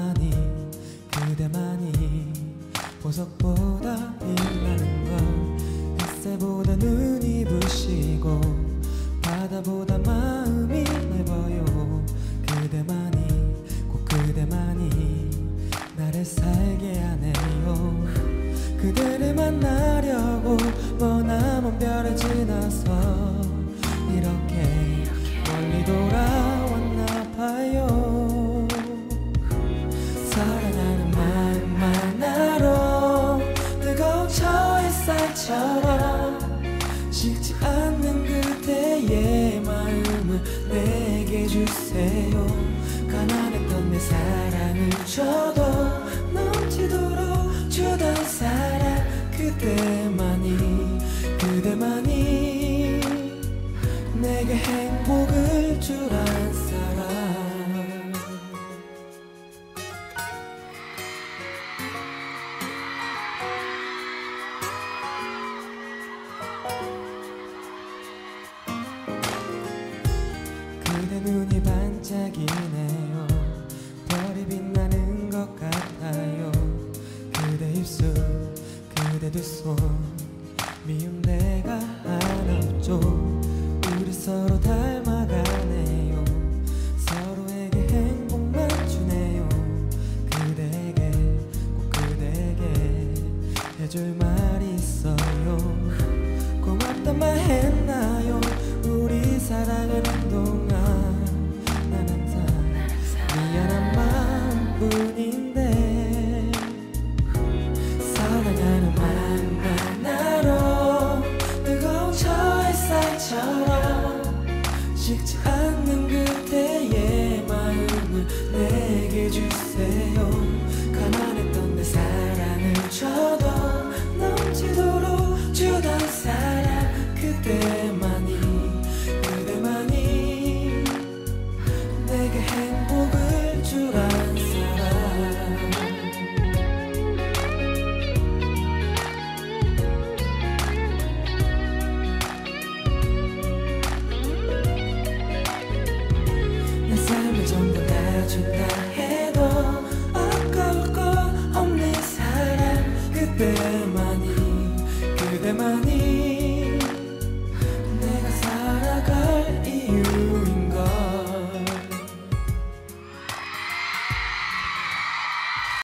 그대만이 그대만이 보석보다 빛나는 걸 햇새보다 눈이 부시고 바다보다 마음이 넓어요. 그대만이 꼭 그대만이 나를 살게 하네요. 그대를 만나려고 머나먼 별을 지나서 이렇게 멀리 돌아왔나 봐요. 사랑하는 마음만 알아. 뜨거운 저 햇살처럼 식지 않는 그대의 마음을 내게 주세요. 가난했던 내 사랑을 줘도 넘치도록 주던 사랑 그대만이 그대만이 내게 행복을 주란 사람. 그대 눈이 반짝이네요. 별이 빛나는 것 같아요. 그대 입술 그대 두 손 미운 데가 하나 없죠. 우리 서로 닮아가네요. 서로에게 행복만 주네요. 그대에게 꼭 그대에게 해줄 말이 있어요. 고맙단 말 했나요? 우리 사랑하는 동안 난 항상 미안한 마음뿐인데 사랑하는 마음만 알아. 뜨거운 저 햇살처럼 식지 않는 그대의 마음을 내게 주세요. 가난했던 내 사랑